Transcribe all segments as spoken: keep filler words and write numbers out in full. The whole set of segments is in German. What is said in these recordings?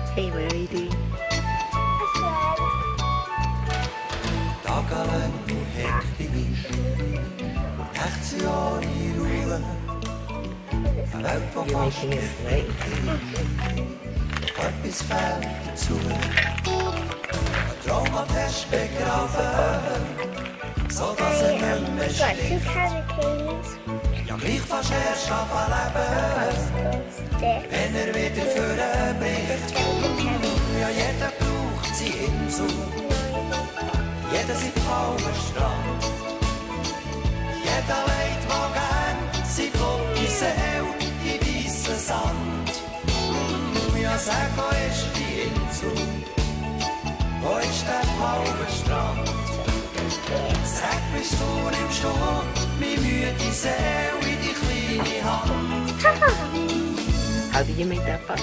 Hey, what are you doing? Tagelang nur hektisch und nachts Jahre in Ruhe. Eine Welt, die fast nicht wirklich etwas fehlt dazu. Ein Traum hat Herz begraben, sodass er nicht mehr schläft. Ja, gleich fast erst anfangen leben, wenn er wieder vorbricht. Ja, jeder braucht seine Insel, jeder sein Palmenstrand. Jeder legt, wo gern sein Blut in Seele in weissen Sand. Ja, sag, wo ist die Insel? Wo ist der Palmenstrand? Sag, bist du nimmst du meine müde Seele in die kleine Hand. How did you make that box?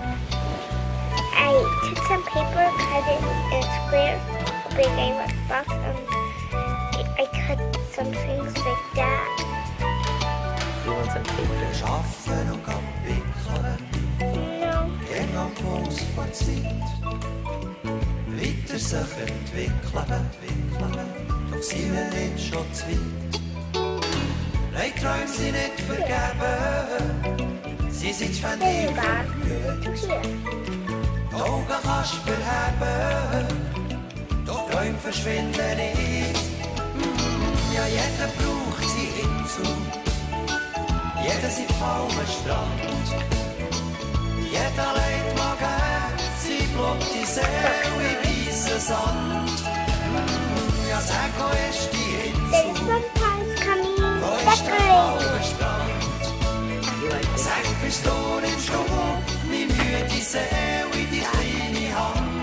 I took some paper, cut it in a square, a big A box, and I cut some things like that. You want some paper? Schaffen und abwickeln, No. gehen am Puls vor Zeit. Weiter sich entwickeln, entwickeln, doch sie will nicht schon zu weit. Nein, Träume sind nicht vergeben, sie sind von dir verblüht. Die Augen kannst du verheben, doch Träume verschwinden nicht. Ja, jeder braucht seine Insel, jeder sein Palmenstrand. Jeder legt mal gern sein Blut in Seele in weissen Sand. Ja, sag, wo ist die Insel? Sometimes coming Wo ist der decorating. Palmenstrand? Sag, bist du nimmst du meine müde Seele in die kleine Hand.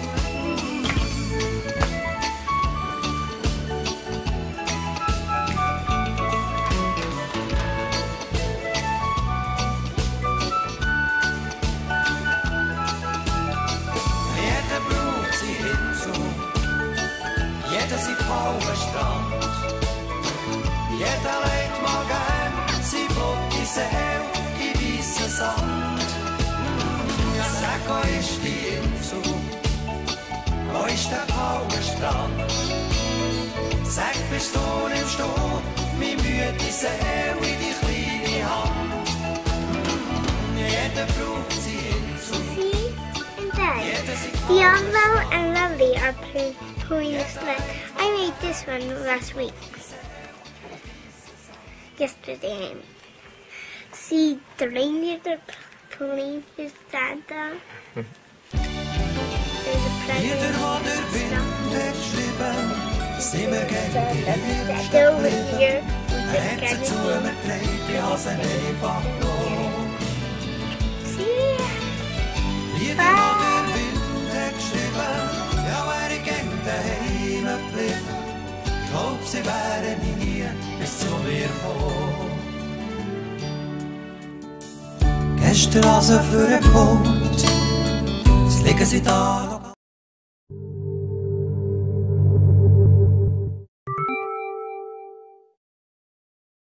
Jeder braucht seine Insel, jeder sein Palmenstrand. Jeder legt mal gern sein Blut in Seele in weissen Sand. Ja, sag, wo ist die Insel? Wo ist der Palmenstrand? Sag, bist du nimmst du meine müde Seele in die kleine Hand. Jeder braucht seine Insel, See? And then, jeder sein Diablo and Lovely are pl- pulling the sled. I made this one last week. Yesterday. See the reindeer that are pulling his Santa. There's a Jeder, present. wo der Wind hat geschrieben, sind wir gegen die Liebsten Still with geblieben. here. Er hat sie zu mir gedreht, ich habe sie einfach genommen. See? Jeder, wo der Wind hat geschrieben, ja, wäre ich gern daheim geblieben. Ich glaub, sie wären nie bis zu mir gekommen. Gestern also für einen Punkt, es liegen sie da